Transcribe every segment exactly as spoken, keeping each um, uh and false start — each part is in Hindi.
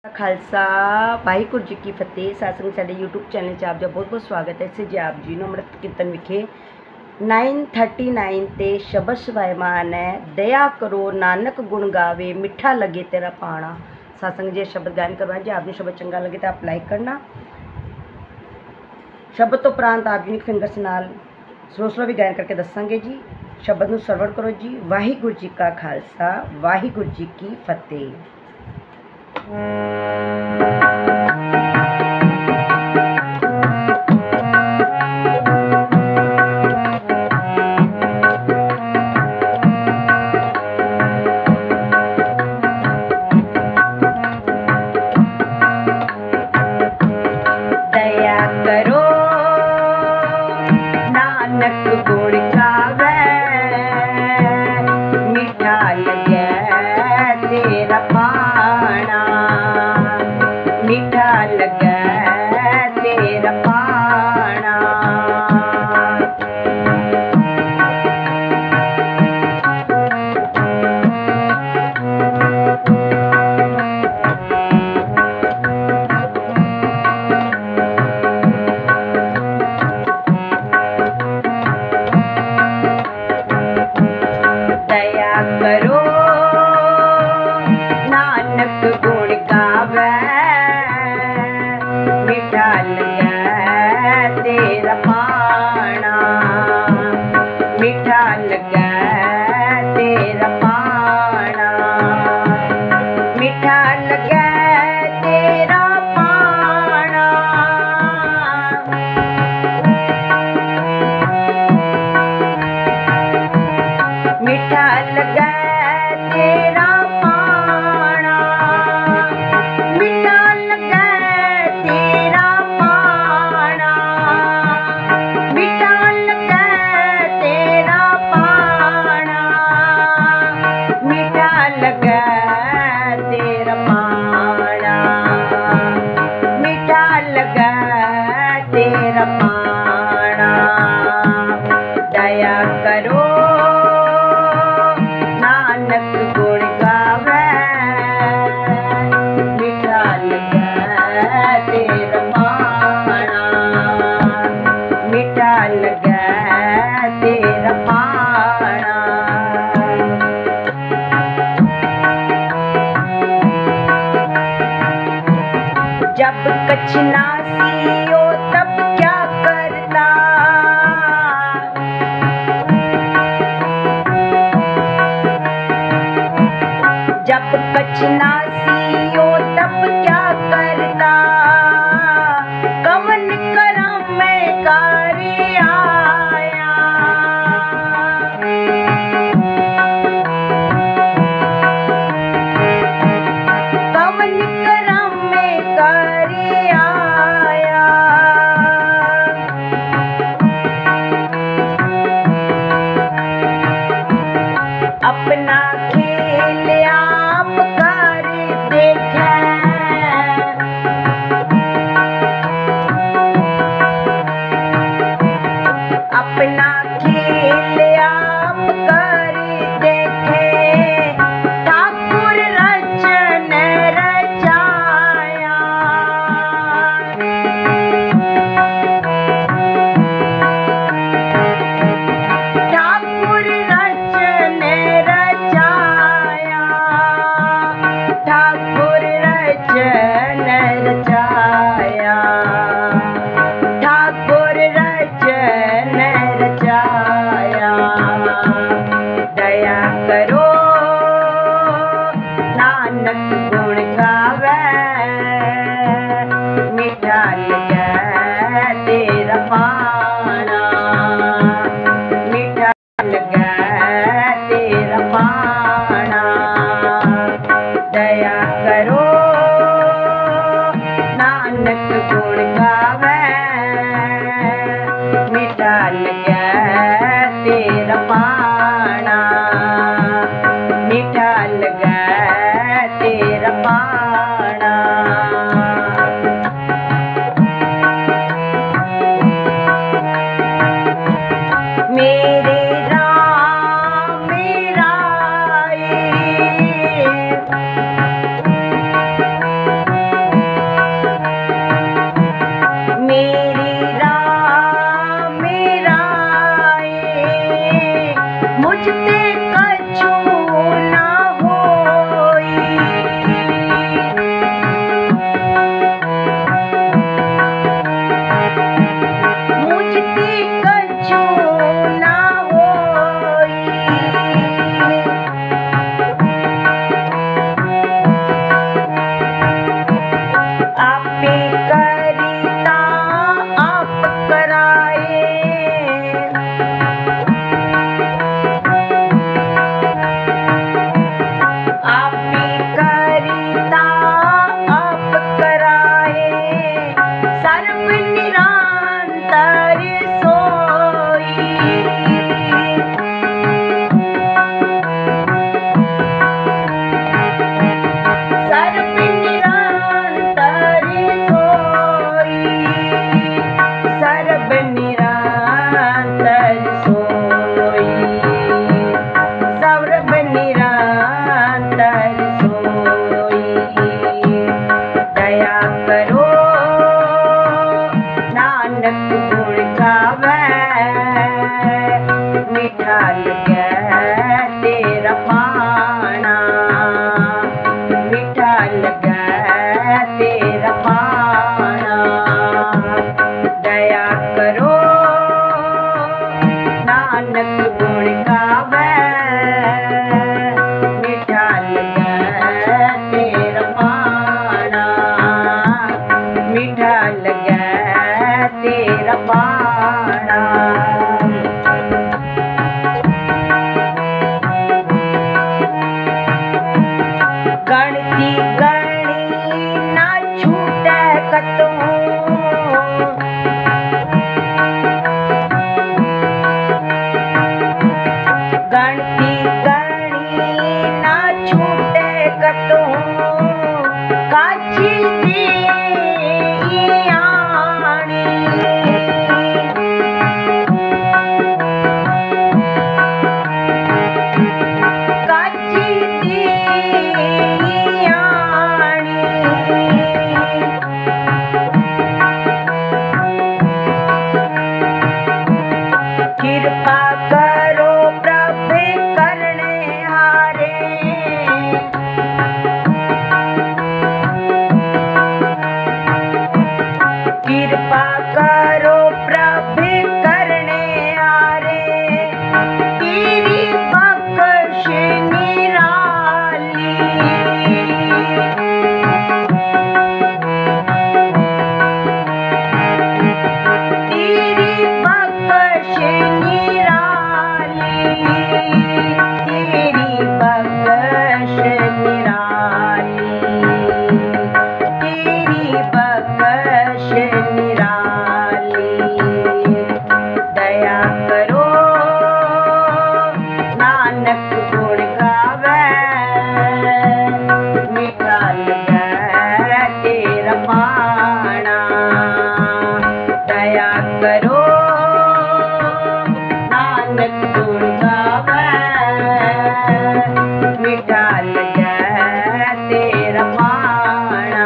खालसा वाहिगुरू जी की फतेह। सासंग साडे यूट्यूब चैनल च आप जी बहुत बहुत स्वागत है। इसे जी आप जी ਨੂੰ ਅੰਮ੍ਰਿਤ ਕੀਰਤਨ ਵਿਖੇ नाइन थर्टी नाइन ਤੇ ਸ਼ਬਦ ਸਵਾਇਮਾਨ ਹੈ। ਦਇਆ ਕਰੋ ਨਾਨਕ ਗੁਣ ਗਾਵੇ ਮਿੱਠਾ ਲੱਗੇ ਤੇਰਾ ਪਾਣਾ। सासंग जी शब्द गायन करवाए। जी आपको शब्द चंगा लगे तो आप लाइक करना। शब्द तो उपरांत आप जी ने फिंगर्स नाल स्लो स्लो भी गायन करके दसांगे जी। शब्द ਨੂੰ ਸਰਵਣ ਕਰੋ जी। वाहिगुरू जी का खालसा वाहिगुरू जी की फतेह। दया करो नानक गुण गावे मीठा लगे तेरा पाना। मीठा लगे तेरा पाना। दया करो नानक गुण गावे मीठा लगे तेरा पाना। मीठा लगे तेरा पाना। मीठा लगे तेरा पाना। मीठा लगे तेरा पाना। मीठा लगे तेरा पाना। मीठा लगे तेरा पाना। मीठा लगे तेरा पाना। मीठा लगे तेरा पाना। दया करो नानक गुण गावे मीठा लगे तेरा पाना। मीठा लगे तेरा पाना। जब कछ ना सियो तब क्या करता। जब कछ ना सियो तब क्या करता। कवन करम में कारी आया। कवन करम में कारी आया। अपना खेल आप कर देखे। अपना खेल आप कर देखे। ठाकुर रचन रचाया। ठाकुर रचन रचाया। ठाकुर रचन रचाया। ठाकुर रचन रचाया। दया करो नानक गुण गावे मीठा लगे तेरा पाना। मीठा लगे तेरा पाना। दया करो नानक गुण गावे मीठा लगे तेरा पाना। मीठा लगे तेरा पाना। मेरे राम मेरा कतहूँ गणती गणी ना छूटे कतहूँ काची दियानी काची दियानी कृपा करो प्रभु करने हारे कृपा करो प्रभु करने हारे तेरी बख्श निराली तेरी बख्श निराली तेरी बख्श निराली तेरी बख्श निराली दया करो नानक गुण गावे मीठा लगे तेरा पाना दया करो नानक गुण गावे मीठा लगे तेरा पाना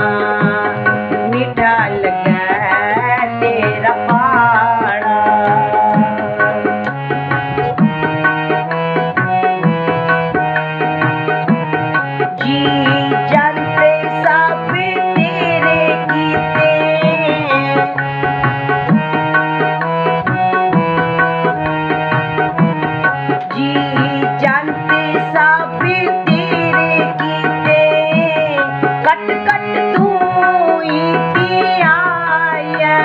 मीठा लगे तेरा पाना जी जानते सब तेरे कीते जी जानते सब तेरे कीते कट कट तू ही आया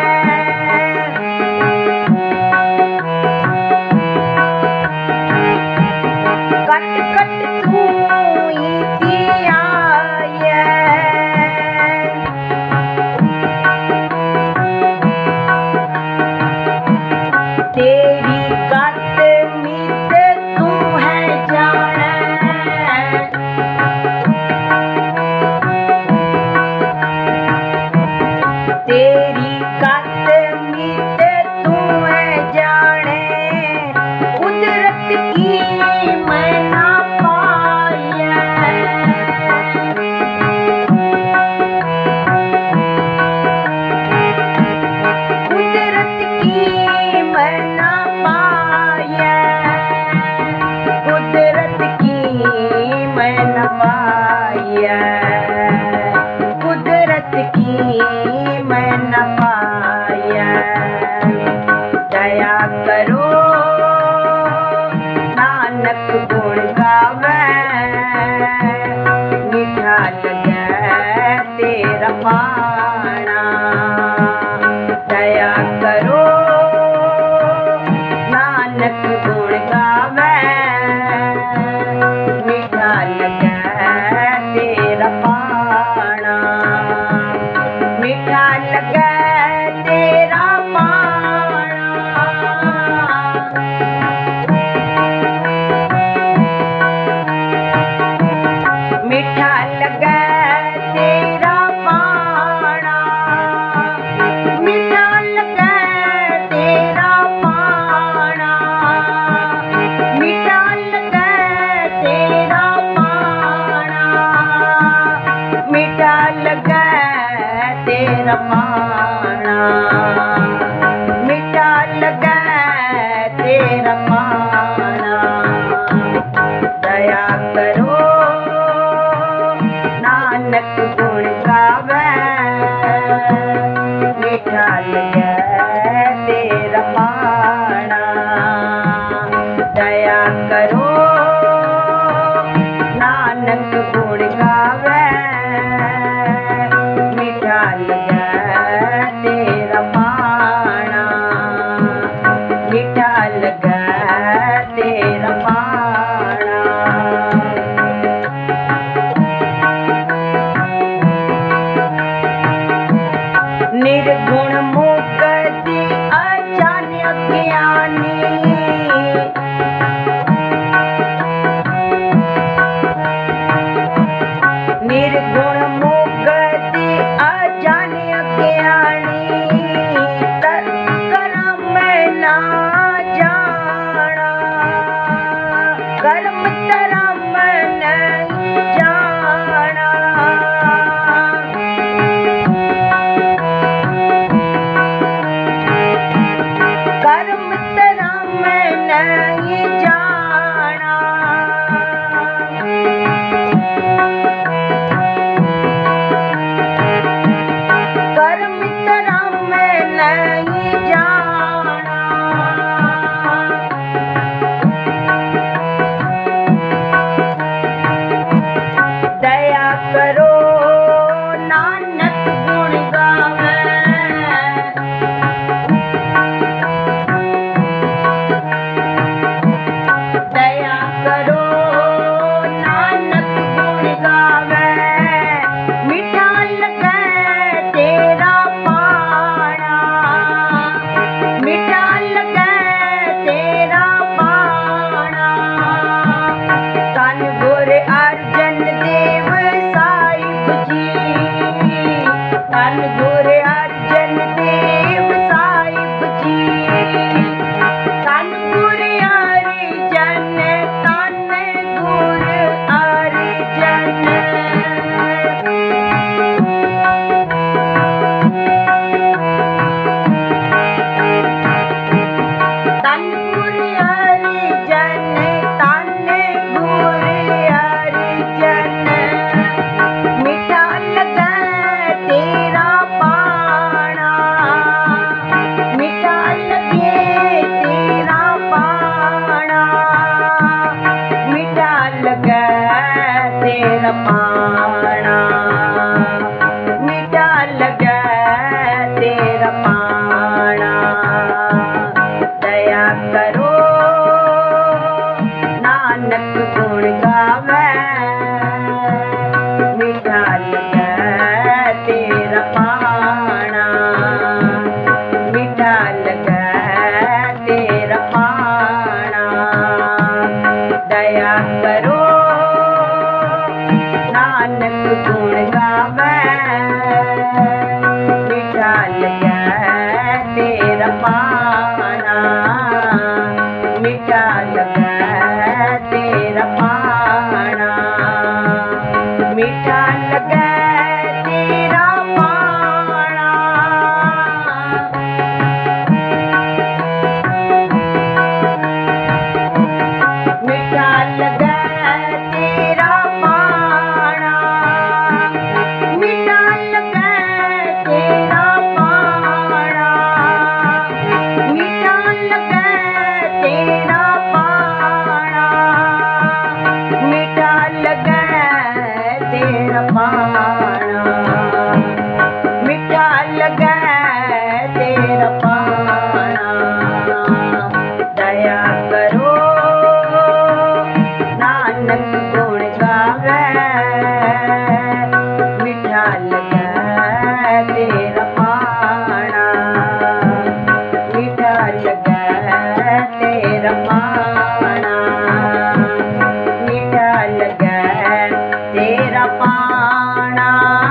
कट कट तू ही आया तेरी गत मीत तू है जाने तेरी गत मीत तू है जाने कुदरत की मैं ना पाया कुदरत की मैं ना पाया कुदरत की मैं न पाया कुदरत की मैं न पाया दया करो नानक गुण गावे मीठा लगे तेरा पाना दया करो नानक गुण गावे मीठा लगे तेरा पाना मीठा लगे तेरा पाना मीठा लगे तेरा पाना मीठा लगे तेरा पाना मीठा लगे तेरा पाना मीठा लगे तेरा पाना मीठा लगे तेरा पाना दया करो नानक गुण गावे मीठा लगे तेरा पाना दया करो नानक गुण गावे मीठा लगे तेरा पाना मीठा लगे तेरा पाना निर्गुण मुक्ति अजान्य ज्ञानी निर्गुण मुक्ति अजान्य ज्ञानी कर्म ना जाना कर्म धर्म नहीं जाना कर्म धर्म नहीं जाना कर्म धर्म नहीं जाना दया करो नानक गुण गावे दया करो नानक गुण गावे मीठा लगे तेरा पाना मीठा लगे तेरा पाना तन गुर अर्जन देव साहिब जी तन गुर अर्जन देव साहिब जी तन गुर अर्जन तन गुर अर्जन तन गुर अर्जन तन गुर अर्जन मीठा लगे तेरा पाना मीठा लगे तेरा पाना मीठा लगे तेरा पाना मीठा लगे तेरा पाना दया करो नानक गुण गावे मीठा लगे तेरा पाना मीठा लगे तेरा पाना दया करो नानक गुण गावे मीठा लगे तेरा पाना मीठा लगे तेरा पाना मीठा लगे तेरा पाना मीठा लगे तेरा पाना मीठा लगे तेरा पाना मीठा लगे तेरा पाना मीठा लगे तेरा पाना मीठा लगे तेरा पाना दया करो नानक गुण गावे मीठा लगे तेरा पाना मीठा लगे तेरा पाना मीठा लगे तेरा पाना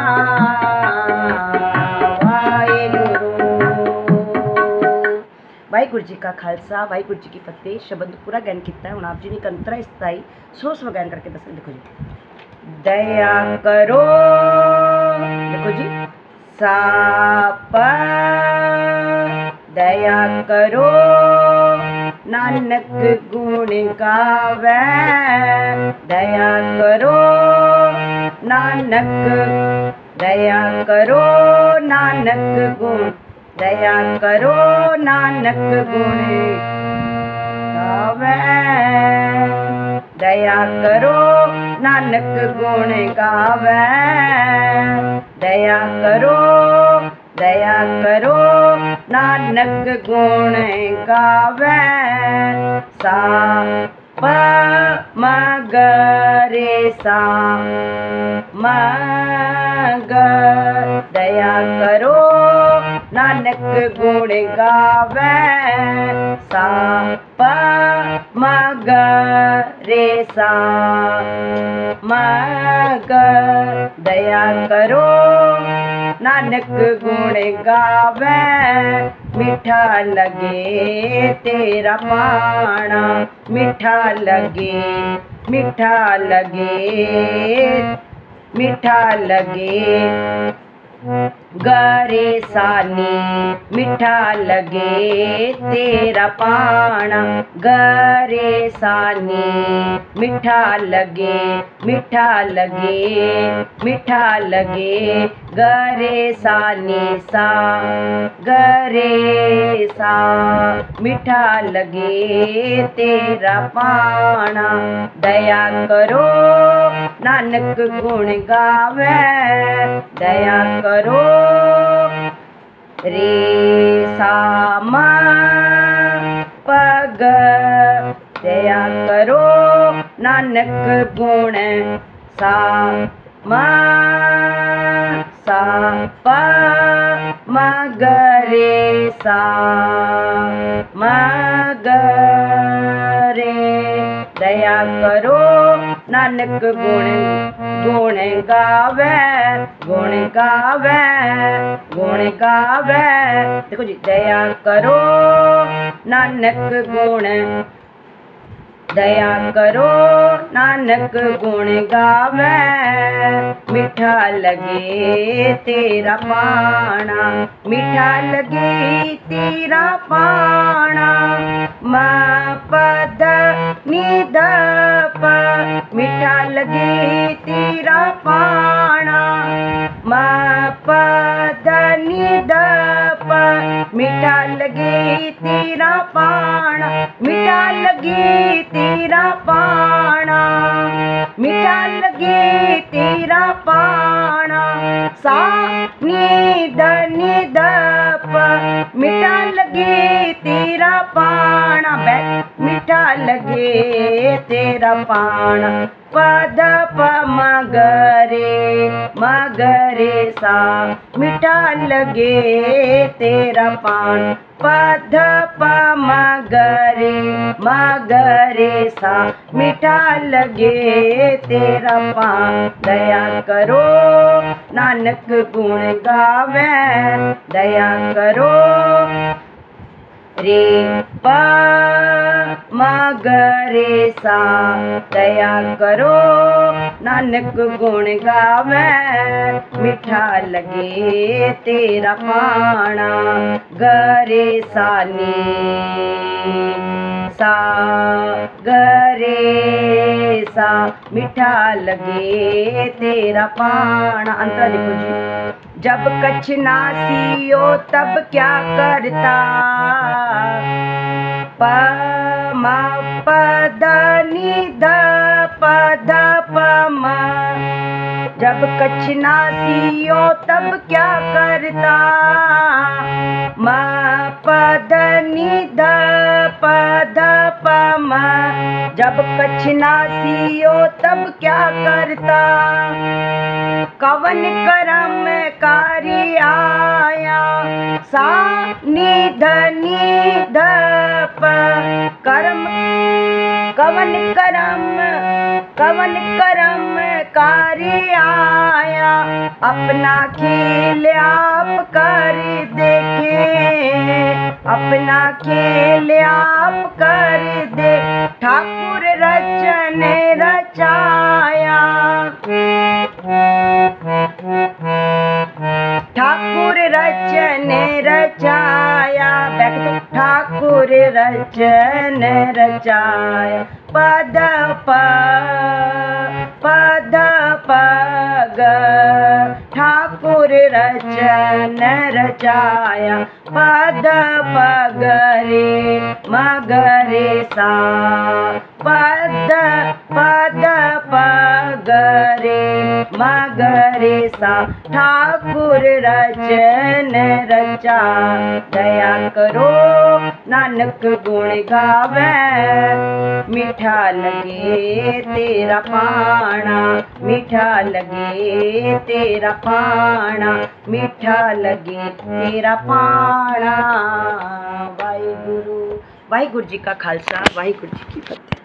वाहिगुरु जी का खालसा वाहिगुरु जी की फतेह शब्द पूरा गायन किया हूँ आप जी ने कंतरा स्थाई स्लो स्लो गायन करके दस देखो जी दया करो देखो जी साप दया करो नानक गुण गावे दया करो नानक दया करो नानक गुण दया करो नानक गुण गावे दया करो नानक गुण गावे दया करो दया करो नानक गुण गावे सा प म ग रे सा म ग दया करो नानक गुण गावे सा प म ग रे सा म ग दया करो नानक गुण गावे मीठा लगे तेरा पाना मीठा लगे मीठा लगे मीठा लगे गरे सानी मीठा लगे तेरा पाना गरे सानी मीठा लगे मीठा लगे मीठा लगे गरे सानी सा गरे सा मीठा लगे तेरा पाना दया करो नानक गुण गावे दया करो रे सा म पग दया करो नानक गुण सा म सा प म ग रे सा म ग रे दया करो नानक गुण गुण गावे गुण गावे गुण गावे देखो जी दया करो नानक गुण दया करो नानक गुण गावे मीठा लगे तेरा पाना मीठा लगे तेरा पाना म पद नि द प मीठा लगे तेरा पाना म पद नि द प मीठा लगे तेरा पाना मीठा लगे तेरा पाना मीठा लगे तेरा पाना सा नि द नि द प मीठा लगे तेरा पाना मीठा लगे तेरा पाना पद प म ग रे म ग रे सा मीठा लगे तेरा पान पद प म ग रे म ग रे सा मीठा लगे तेरा पान दया करो नानक गुण गावे दया करो रे प म ग रे सा दया करो नानक गुण गावे मीठा लगे तेरा पाना ग रे सानी सा ग रे सा मीठा लगे तेरा पाना अंतरा देखो जी जब कछ ना सियो तब क्या करता प म प द नि द प ध प म जब कछ ना सियो तब क्या करता म प द नि द प ध प म जब कछ ना सियो तब क्या करता कवन करम कारी आया सा नि ध नि ध प कर्म कवन करम कवन करम कारी आया अपना खेल आप कर देखे अपना खेल आप कर दे ठाकुर रचन रचाया ठाकुर रचन रचाया ठाकुर रचन रचाया पद प पद प ग ठाकुर रचन रचाया पद प ग रे म ग रे सा पद पद प ग रे म ग रे सा ठाकुर रचन रचा दया करो नानक गुण गावे मीठा लगे तेरा पाना मीठा लगे तेरा ਪਾਣਾ, ਮਿੱਠਾ ਲੱਗੇ ਤੇਰਾ ਪਾਣਾ। ਵਾਹਿਗੁਰੂ ਵਾਹਿਗੁਰੂ ਜੀ ਕਾ ਖਾਲਸਾ, ਵਾਹਿਗੁਰੂ ਜੀ ਕੀ ਫਤਿਹ।